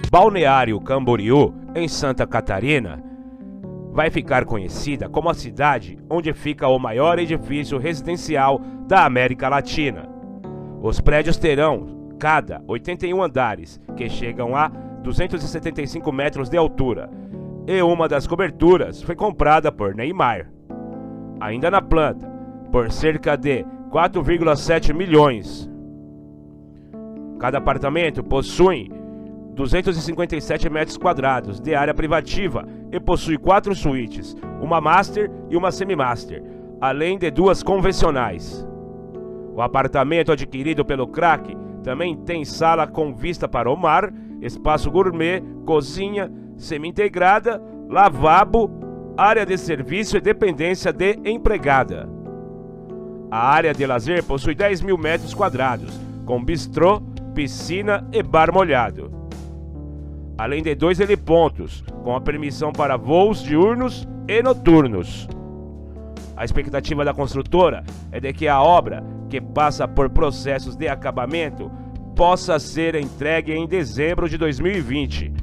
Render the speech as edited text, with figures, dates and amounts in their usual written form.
Balneário Camboriú, em Santa Catarina, vai ficar conhecida como a cidade onde fica o maior edifício residencial da América Latina. Os prédios terão cada 81 andares, que chegam a 275 metros de altura, e uma das coberturas foi comprada por Neymar. Ainda na planta, por cerca de 4,7 milhões. Cada apartamento possui 257 metros quadrados de área privativa e possui 4 suítes, uma master e uma semi-master, além de 2 convencionais. O apartamento adquirido pelo craque também tem sala com vista para o mar, espaço gourmet, cozinha semi-integrada, lavabo, área de serviço e dependência de empregada. A área de lazer possui 10 mil metros quadrados, com bistrô, piscina e bar molhado. Além de 2 helipontos, com a permissão para voos diurnos e noturnos. A expectativa da construtora é de que a obra, que passa por processos de acabamento, possa ser entregue em dezembro de 2020,